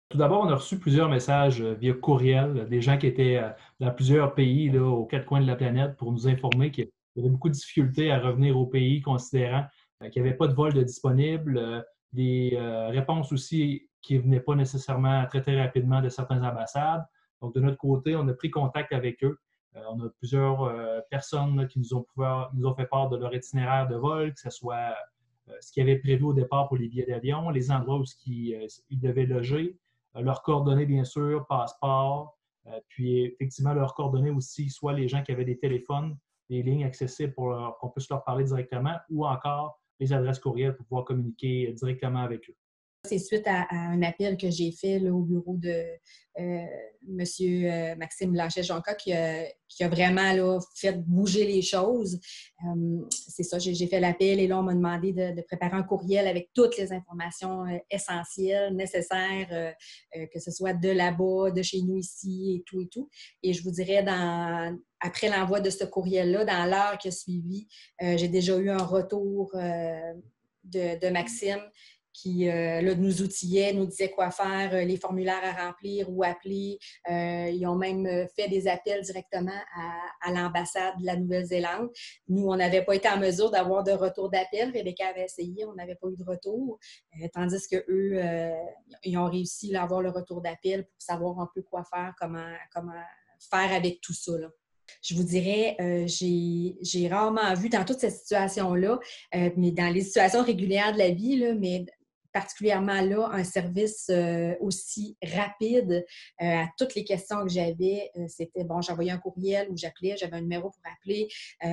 Tout d'abord, on a reçu plusieurs messages via courriel, des gens qui étaient dans plusieurs pays là, aux quatre coins de la planète pour nous informer qu'il y avait beaucoup de difficultés à revenir au pays, considérant qu'il n'y avait pas de vol de disponible, des réponses aussi qui ne venaient pas nécessairement très, très rapidement de certaines ambassades. Donc, de notre côté, on a pris contact avec eux. On a plusieurs personnes là, qui nous ont fait part de leur itinéraire de vol, que ce soit ce qu'ils avaient prévu au départ pour les billets d'avion, les endroits où ils devaient loger, leurs coordonnées, bien sûr, passeport, puis effectivement leurs coordonnées aussi, soit les gens qui avaient des téléphones, des lignes accessibles pour qu'on puisse leur parler directement, ou encore les adresses courriel pour pouvoir communiquer directement avec eux. C'est suite à un appel que j'ai fait là, au bureau de M. Maxime Blanchet-Jonca qui a vraiment là, fait bouger les choses. C'est ça, j'ai fait l'appel et là, on m'a demandé de préparer un courriel avec toutes les informations essentielles, nécessaires, que ce soit de là-bas, de chez nous ici et tout et tout. Et je vous dirais, après l'envoi de ce courriel-là, dans l'heure qui a suivi, j'ai déjà eu un retour de Maxime qui là, nous outillait, nous disait quoi faire, les formulaires à remplir ou appeler. Ils ont même fait des appels directement à l'ambassade de la Nouvelle-Zélande. Nous, on n'avait pas été en mesure d'avoir de retour d'appel. Rebecca avait essayé, on n'avait pas eu de retour. Tandis qu'eux, ils ont réussi à avoir le retour d'appel pour savoir un peu quoi faire, comment faire avec tout ça, là. Je vous dirais, j'ai rarement vu dans toute cette situation-là, mais dans les situations régulières de la vie, là, mais particulièrement là, un service aussi rapide à toutes les questions que j'avais. C'était, bon, j'envoyais un courriel ou j'appelais, j'avais un numéro pour appeler.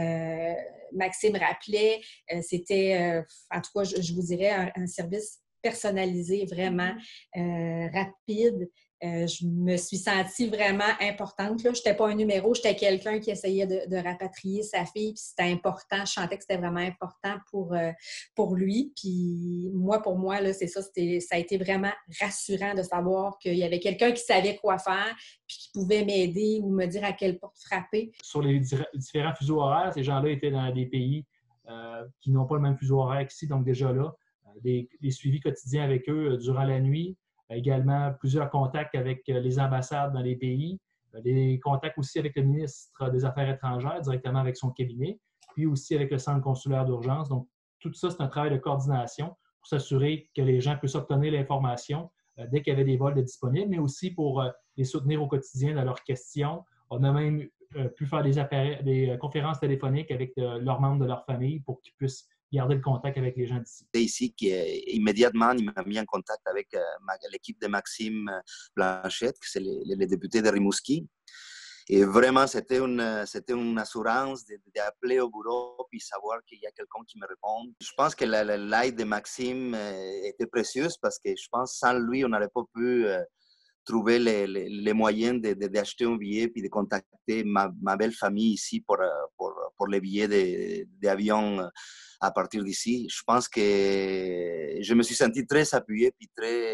Maxime rappelait. C'était, en tout cas, je vous dirais, un service personnalisé, vraiment rapide. Je me suis sentie vraiment importante. Je n'étais pas un numéro, j'étais quelqu'un qui essayait de rapatrier sa fille. Puis c'était important. Je sentais que c'était vraiment important pour lui. Puis pour moi, là, c'est ça, ça a été vraiment rassurant de savoir qu'il y avait quelqu'un qui savait quoi faire puis qui pouvait m'aider ou me dire à quelle porte frapper. Sur les différents fuseaux horaires, ces gens-là étaient dans des pays qui n'ont pas le même fuseau horaire qu'ici. Donc déjà là, des suivis quotidiens avec eux durant la nuit. Également, plusieurs contacts avec les ambassades dans les pays, des contacts aussi avec le ministre des Affaires étrangères, directement avec son cabinet, puis aussi avec le centre consulaire d'urgence. Donc, tout ça, c'est un travail de coordination pour s'assurer que les gens puissent obtenir l'information dès qu'il y avait des vols de disponibles, mais aussi pour les soutenir au quotidien dans leurs questions. On a même pu faire des conférences téléphoniques avec leurs membres de leur famille pour qu'ils puissent garder le contact avec les gens d'ici. Ici, immédiatement, il m'a mis en contact avec l'équipe de Maxime Blanchet, qui c'est le député de Rimouski. Et vraiment, c'était une assurance d'appeler au bureau et savoir qu'il y a quelqu'un qui me répond. Je pense que l'aide de Maxime était précieuse parce que je pense que sans lui, on n'aurait pas pu trouver les moyens d'acheter un billet puis de contacter ma belle famille ici pour les billets d'avion à partir d'ici. Je pense que je me suis senti très appuyé puis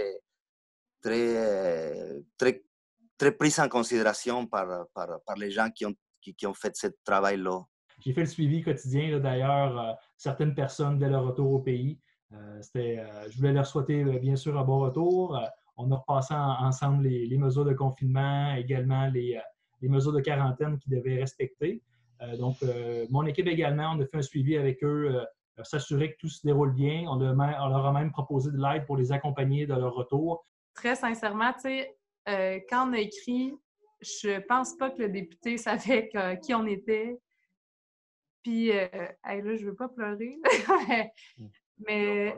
très prise en considération par les gens qui ont fait ce travail-là. J'ai fait le suivi quotidien, d'ailleurs, certaines personnes dès leur retour au pays. Je voulais leur souhaiter, bien sûr, un bon retour. On a repassé ensemble les mesures de confinement, également les mesures de quarantaine qu'ils devaient respecter. Donc, mon équipe également, on a fait un suivi avec eux, s'assurer que tout se déroule bien. On leur a même proposé de l'aide pour les accompagner de leur retour. Très sincèrement, tu sais, quand on a écrit, je pense pas que le député savait qui on était. Puis, hey, là, je veux pas pleurer, mais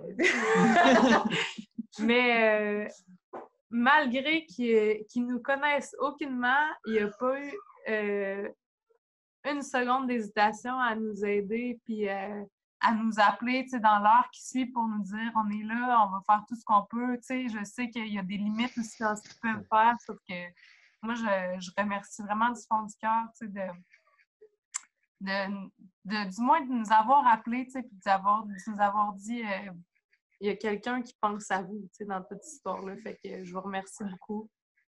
malgré qu'ils nous connaissent aucunement, il n'y a pas eu une seconde d'hésitation à nous aider puis à nous appeler, tu sais, dans l'heure qui suit pour nous dire on est là, on va faire tout ce qu'on peut. Tu sais, je sais qu'il y a des limites aussi dans ce qu'ils peuvent faire, sauf que moi, je remercie vraiment du fond du cœur, tu sais, du moins de nous avoir appelés, tu sais, puis de nous avoir dit il y a quelqu'un qui pense à vous, tu sais, dans toute cette histoire-là. Fait que je vous remercie beaucoup.